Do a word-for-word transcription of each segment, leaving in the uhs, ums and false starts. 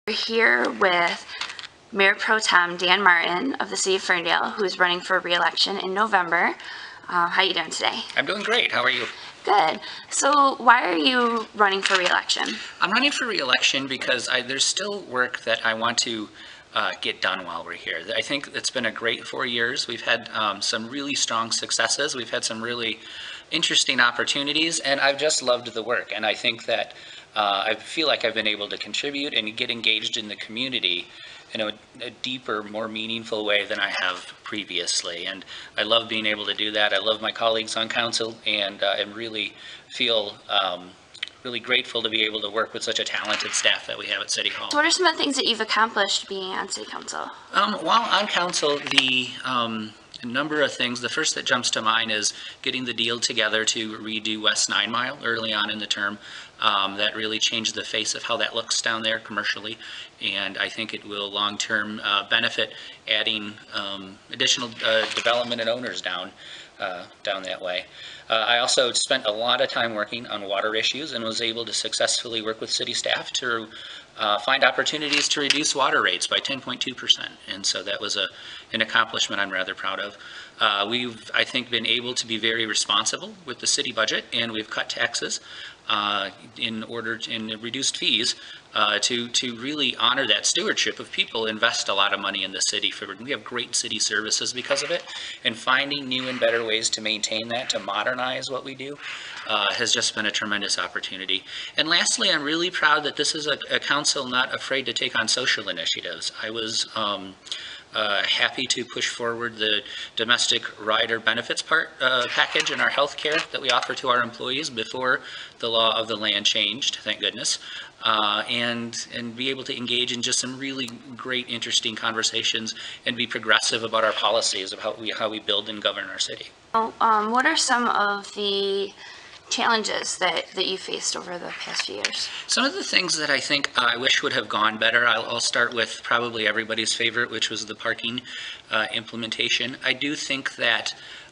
We're here with Mayor Pro Tem Dan Martin of the City of Ferndale, who is running for re-election in November. Uh, how are you doing today? I'm doing great. How are you? Good. So why are you running for re-election? I'm running for re-election because I, there's still work that I want to uh, get done while we're here. I think it's been a great four years. We've had um, some really strong successes. We've had some really interesting opportunities, and I've just loved the work. And I think that uh, I feel like I've been able to contribute and get engaged in the community in a, a deeper, more meaningful way than I have previously. And I love being able to do that. I love my colleagues on council, and uh, and really feel um, really grateful to be able to work with such a talented staff that we have at City Hall. So what are some of the things that you've accomplished being on City Council? Um, while on council, the um, a number of things. The first that jumps to mind is getting the deal together to redo West Nine Mile early on in the term. Um, that really changed the face of how that looks down there commercially, and I think it will long-term uh, benefit adding um, additional uh, development and owners down uh, down that way. Uh, I also spent a lot of time working on water issues and was able to successfully work with city staff to uh, find opportunities to reduce water rates by ten point two percent, and so that was a an accomplishment I'm rather proud of. Uh, we've, I think, been able to be very responsible with the city budget, and we've cut taxes uh, in order to, in reduced fees uh, to to really honor that stewardship of people invest a lot of money in the city. For we have great city services because of it, and finding new and better ways to maintain that, to modernize what we do, uh, has just been a tremendous opportunity. And lastly, I'm really proud that this is a, a council not afraid to take on social initiatives. I was um, Uh, happy to push forward the domestic rider benefits part uh, package in our health care that we offer to our employees before the law of the land changed, thank goodness, uh, and and be able to engage in just some really great, interesting conversations and be progressive about our policies of how we how we build and govern our city. Um, what are some of the challenges that, that you faced over the past few years? Some of the things that I think I wish would have gone better, I'll, I'll start with probably everybody's favorite, which was the parking uh, implementation. I do think that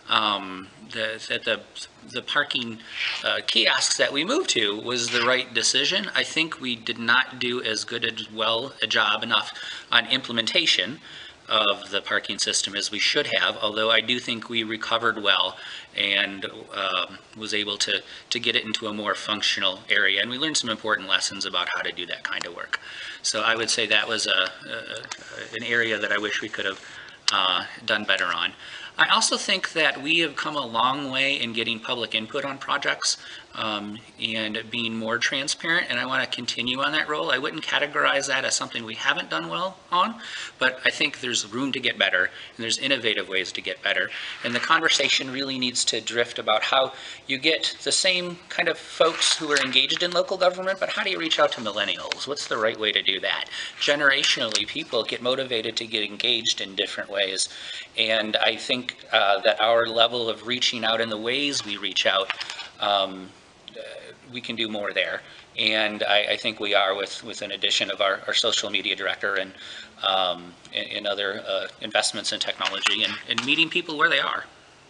um, the, that the, the parking uh, kiosks that we moved to was the right decision. I think we did not do as good as well a job enough on implementation of the parking system as we should have, although I do think we recovered well and uh, was able to to get it into a more functional area, and we learned some important lessons about how to do that kind of work. So I would say that was a, a an area that I wish we could have uh, done better on. I also think that we have come a long way in getting public input on projects um, and being more transparent, and I want to continue on that role. I wouldn't categorize that as something we haven't done well on, but I think there's room to get better, and there's innovative ways to get better. And the conversation really needs to drift about how you get the same kind of folks who are engaged in local government, but how do you reach out to millennials? What's the right way to do that? Generationally, people get motivated to get engaged in different ways, and I think Uh, that our level of reaching out and the ways we reach out, um, uh, we can do more there. And I, I think we are with, with an addition of our, our social media director and, um, and, and other uh, investments in technology and, and meeting people where they are.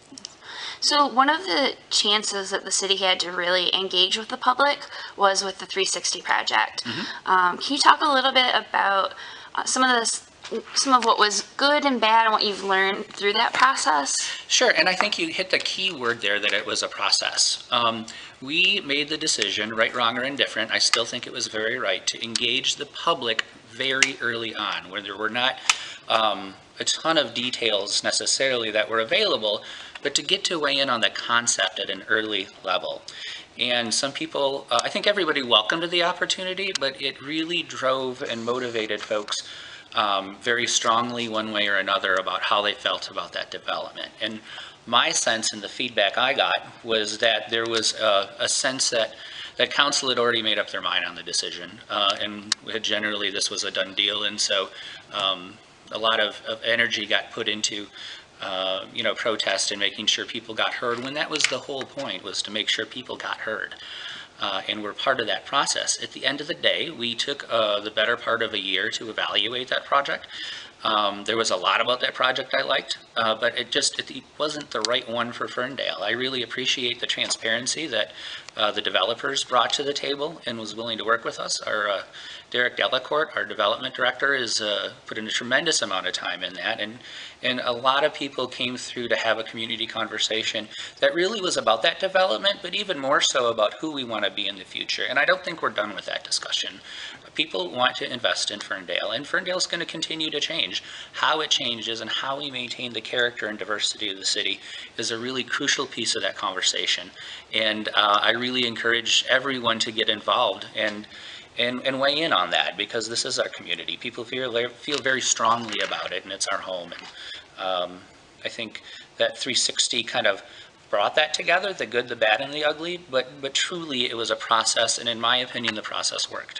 So one of the chances that the city had to really engage with the public was with the three sixty project. Mm-hmm. Um, can you talk a little bit about uh, some of this some of what was good and bad and what you've learned through that process? Sure, and I think you hit the key word there, that it was a process. Um, we made the decision, right, wrong, or indifferent, I still think it was very right, to engage the public very early on, where there were not um, a ton of details necessarily that were available, but to get to weigh in on the concept at an early level. And some people, uh, I think everybody welcomed the opportunity, but it really drove and motivated folks Um, very strongly one way or another about how they felt about that development. And my sense and the feedback I got was that there was a, a sense that that council had already made up their mind on the decision, uh, and generally this was a done deal, and so um, a lot of, of energy got put into uh, you know, protest and making sure people got heard, when that was the whole point, was to make sure people got heard. Uh, and we're part of that process. At the end of the day, we took uh, the better part of a year to evaluate that project. Um, there was a lot about that project I liked, uh, but it just it wasn't the right one for Ferndale. I really appreciate the transparency that uh, the developers brought to the table and was willing to work with us. Our uh, Derek Delacourt, our development director, is uh, put in a tremendous amount of time in that, and and a lot of people came through to have a community conversation that really was about that development, but even more so about who we want to be in the future. And I don't think we're done with that discussion. People want to invest in Ferndale, and Ferndale is going to continue to change. How it changes and how we maintain the character and diversity of the city is a really crucial piece of that conversation. And uh, I really encourage everyone to get involved and and, and weigh in on that, because this is our community. People feel feel very strongly about it, and it's our home. And um, I think that three sixty kind of brought that together, the good, the bad, and the ugly, but but truly it was a process, and in my opinion, the process worked.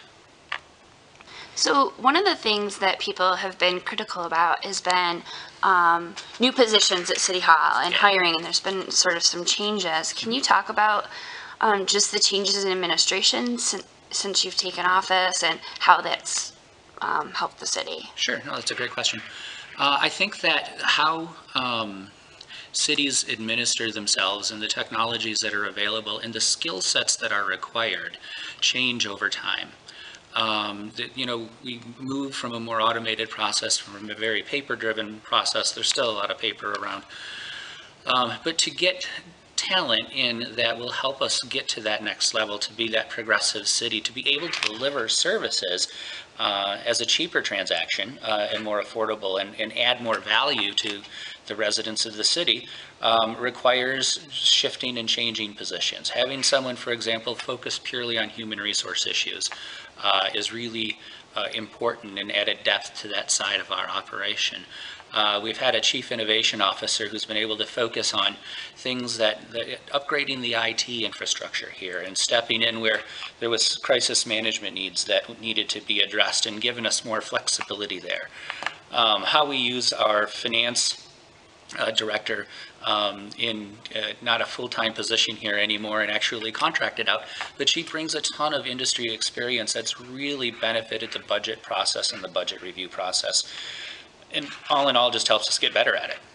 So one of the things that people have been critical about has been um, new positions at City Hall and hiring, and there's been sort of some changes. Can you talk about um, just the changes in administration since, since you've taken office and how that's um, helped the city? Sure, no, that's a great question. Uh, I think that how um, cities administer themselves and the technologies that are available and the skill sets that are required change over time. Um, that, you know, we move from a more automated process, from a very paper-driven process. There's still a lot of paper around. Um, but to get talent in that will help us get to that next level, to be that progressive city, to be able to deliver services uh, as a cheaper transaction uh, and more affordable, and, and add more value to the residents of the city, um, requires shifting and changing positions. Having someone, for example, focus purely on human resource issues uh, is really uh, important and added depth to that side of our operation. Uh, we've had a chief innovation officer who's been able to focus on things that, that upgrading the I T infrastructure here and stepping in where there was crisis management needs that needed to be addressed, and giving us more flexibility there. Um, how we use our finance Uh, director um, in uh, not a full-time position here anymore and actually contracted out, but she brings a ton of industry experience that's really benefited the budget process and the budget review process, and all in all just helps us get better at it.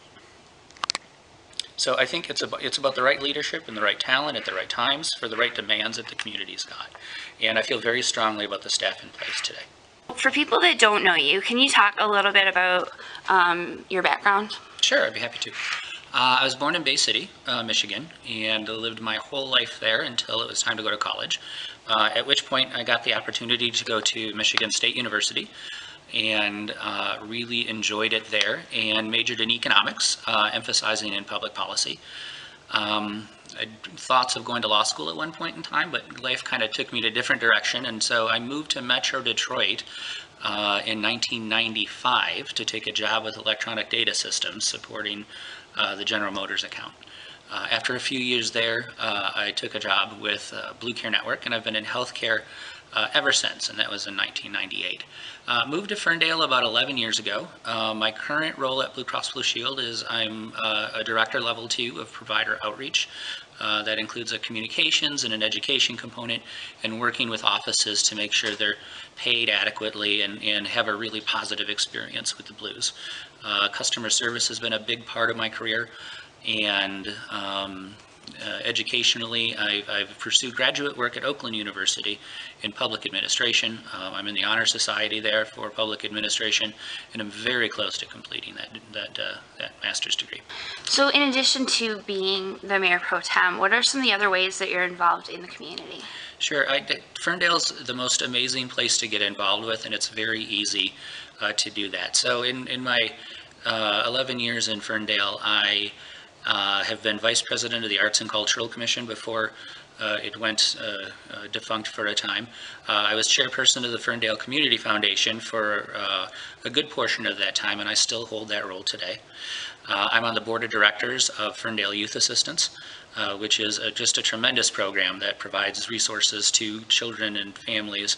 So I think it's about, it's about the right leadership and the right talent at the right times for the right demands that the community's got, and I feel very strongly about the staff in place today. For people that don't know you, can you talk a little bit about um, your background? Sure, I'd be happy to. Uh, I was born in Bay City, uh, Michigan, and lived my whole life there until it was time to go to college, uh, at which point I got the opportunity to go to Michigan State University, and uh, really enjoyed it there, and majored in economics, uh, emphasizing in public policy. Um, I had thoughts of going to law school at one point in time, but life kind of took me to a different direction, and so I moved to Metro Detroit uh, in nineteen ninety-five to take a job with Electronic Data Systems, supporting uh, the General Motors account. Uh, after a few years there, uh, I took a job with uh, Blue Care Network, and I've been in healthcare uh, ever since, and that was in nineteen ninety-eight. Uh, moved to Ferndale about eleven years ago. Uh, my current role at Blue Cross Blue Shield is I'm uh, a director level two of provider outreach. Uh, that includes a communications and an education component, and working with offices to make sure they're paid adequately and, and have a really positive experience with the Blues. Uh, customer service has been a big part of my career, and um, uh, educationally, I've, I've pursued graduate work at Oakland University in public administration. Uh, I'm in the Honor Society there for public administration, and I'm very close to completing that that, uh, that master's degree. So in addition to being the mayor pro tem, what are some of the other ways that you're involved in the community? Sure. I, Ferndale's the most amazing place to get involved with, and it's very easy uh, to do that. So in, in my uh, eleven years in Ferndale, I uh, have been vice president of the Arts and Cultural Commission before Uh, it went uh, uh, defunct for a time. Uh, I was chairperson of the Ferndale Community Foundation for uh, a good portion of that time, and I still hold that role today. Uh, I'm on the board of directors of Ferndale Youth Assistance, uh, which is a, just a tremendous program that provides resources to children and families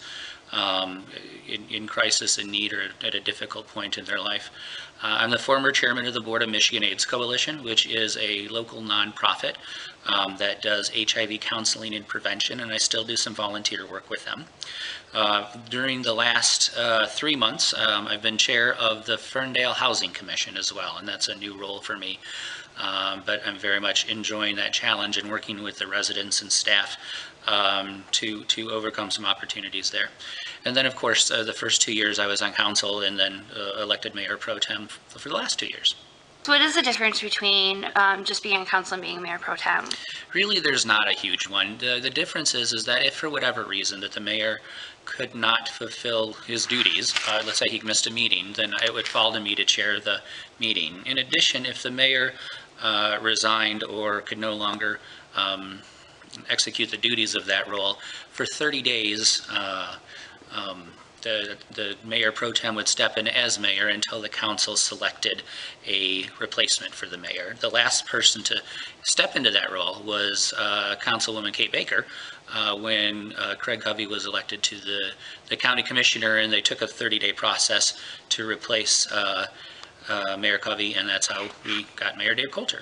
um, in, in crisis and need or at a difficult point in their life. Uh, I'm the former chairman of the board of Michigan AIDS Coalition, which is a local nonprofit um, that does H I V counseling and prevention, and I still do some volunteer work with them. Uh, during the last uh, three months, um, I've been chair of the Ferndale Housing Commission as well, and that's a new role for me. Um, but I'm very much enjoying that challenge and working with the residents and staff um, to, to overcome some opportunities there. And then, of course, uh, the first two years I was on council and then uh, elected mayor pro tem for the last two years. So what is the difference between um, just being on council and being mayor pro tem? Really, there's not a huge one. The, the difference is, is that if for whatever reason that the mayor could not fulfill his duties, uh, let's say he missed a meeting, then it would fall to me to chair the meeting. In addition, if the mayor uh, resigned or could no longer um, execute the duties of that role, for thirty days, uh, um, the, the mayor pro tem would step in as mayor until the council selected a replacement for the mayor. The last person to step into that role was uh, Councilwoman Kate Baker, uh, when uh, Craig Covey was elected to the, the county commissioner, and they took a thirty day process to replace uh, uh, Mayor Covey, and that's how we got Mayor Dave Coulter.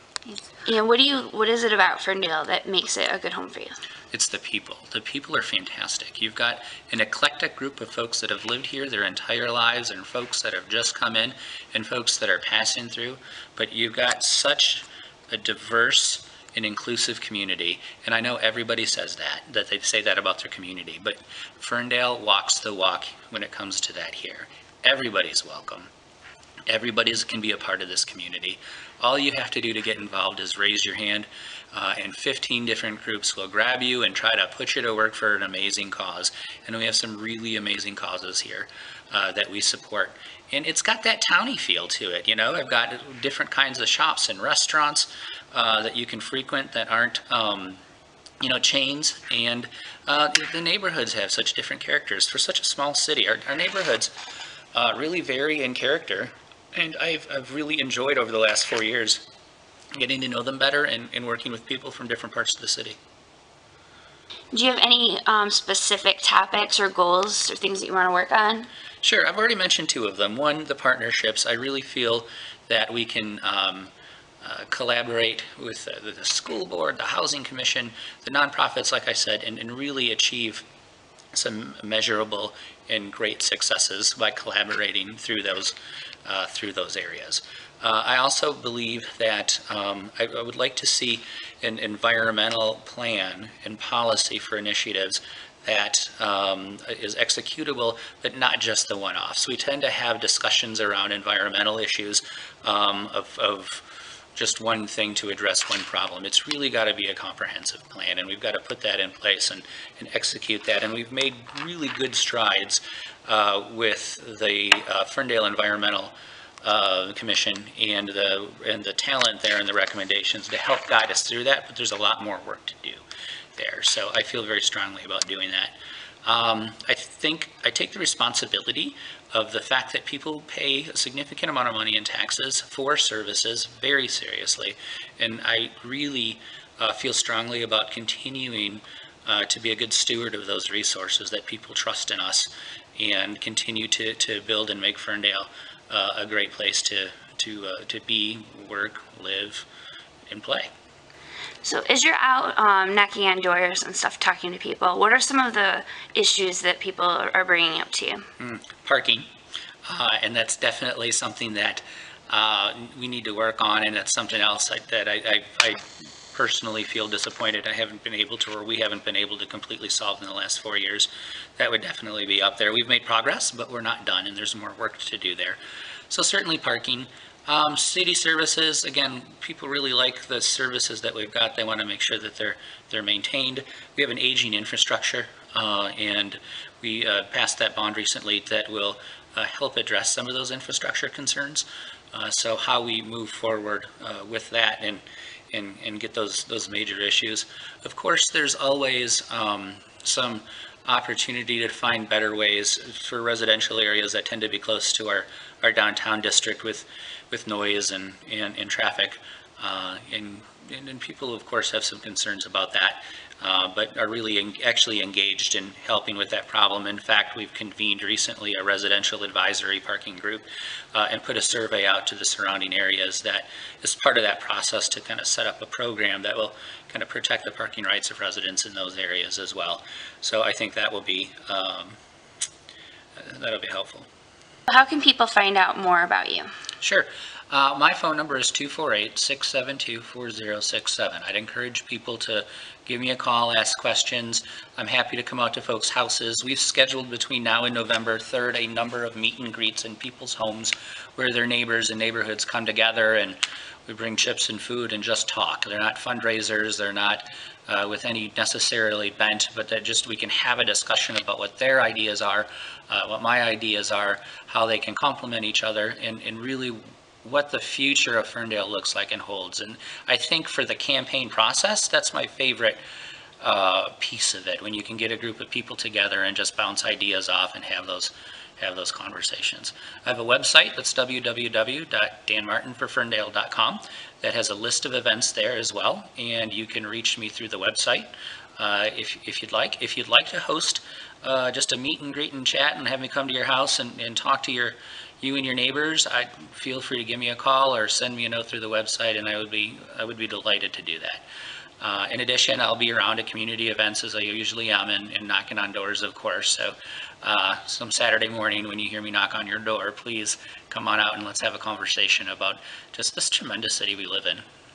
And what do you, what is it about Ferndale that makes it a good home for you? It's the people. The people are fantastic. You've got an eclectic group of folks that have lived here their entire lives, and folks that have just come in, and folks that are passing through. But you've got such a diverse and inclusive community. And I know everybody says that, that they say that about their community, but Ferndale walks the walk when it comes to that here. Everybody's welcome. Everybody can be a part of this community. All you have to do to get involved is raise your hand, uh, and fifteen different groups will grab you and try to put you to work for an amazing cause. And we have some really amazing causes here uh, that we support. And it's got that towny feel to it, you know. I've got different kinds of shops and restaurants uh, that you can frequent that aren't, um, you know, chains. And uh, the, the neighborhoods have such different characters. For such a small city, our, our neighborhoods uh, really vary in character. And I've, I've really enjoyed over the last four years getting to know them better and, and working with people from different parts of the city. Do you have any um, specific topics or goals or things that you want to work on? Sure, I've already mentioned two of them. One, the partnerships. I really feel that we can um, uh, collaborate with uh, the school board, the housing commission, the nonprofits, like I said, and, and really achieve some measurable and great successes by collaborating through those uh, through those areas. Uh, I also believe that um, I, I would like to see an environmental plan and policy for initiatives that um, is executable, but not just the one-offs. We tend to have discussions around environmental issues um, of, of just one thing to address one problem. It's really got to be a comprehensive plan, and we've got to put that in place and, and execute that. And we've made really good strides uh, with the uh, Ferndale Environmental uh, Commission and the and the talent there and the recommendations to help guide us through that. But there's a lot more work to do there. So I feel very strongly about doing that. Um, I think I take the responsibility of the fact that people pay a significant amount of money in taxes for services very seriously. And I really uh, feel strongly about continuing uh, to be a good steward of those resources, that people trust in us, and continue to, to build and make Ferndale uh, a great place to, to, uh, to be, work, live, and play. So as you're out um, knocking on doors and stuff, talking to people, what are some of the issues that people are bringing up to you? Mm, parking, uh, and that's definitely something that uh, we need to work on, and that's something else I, that I, I, I personally feel disappointed I haven't been able to, or we haven't been able to completely solve in the last four years. That would definitely be up there. We've made progress, but we're not done, and there's more work to do there. So certainly parking. Um, city services, again, people really like the services that we've got. They want to make sure that they're they're maintained. We have an aging infrastructure, uh, and we uh, passed that bond recently that will uh, help address some of those infrastructure concerns. Uh, so how we move forward uh, with that and, and and get those those major issues. Of course, there's always um, some opportunity to find better ways for residential areas that tend to be close to our, our downtown district with with noise and, and, and traffic. Uh, and, and, and people, of course, have some concerns about that. uh, but are really en- actually engaged in helping with that problem. In fact, we've convened recently a residential advisory parking group uh, and put a survey out to the surrounding areas that is part of that process to kind of set up a program that will kind of protect the parking rights of residents in those areas as well. So I think that will be um, that'll be helpful. How can people find out more about you? Sure. Uh, my phone number is two four eight, six seven two, four zero six seven. I'd encourage people to give me a call, ask questions. I'm happy to come out to folks' houses. We've scheduled between now and November third a number of meet and greets in people's homes where their neighbors and neighborhoods come together and we bring chips and food and just talk. They're not fundraisers. They're not uh, with any necessarily bent, but that just we can have a discussion about what their ideas are, uh, what my ideas are, how they can complement each other, and, and really what the future of Ferndale looks like and holds. And I think for the campaign process, that's my favorite uh, piece of it, when you can get a group of people together and just bounce ideas off and have those have those conversations. I have a website that's w w w dot dan martin for ferndale dot com that has a list of events there as well, and you can reach me through the website uh, if, if you'd like. If you'd like to host uh, just a meet and greet and chat and have me come to your house and, and talk to your you and your neighbors, I feel free to give me a call or send me a note through the website, and I would be I would be delighted to do that. Uh, in addition, I'll be around at community events as I usually am, and, and knocking on doors, of course. So uh, some Saturday morning when you hear me knock on your door, please come on out and let's have a conversation about just this tremendous city we live in.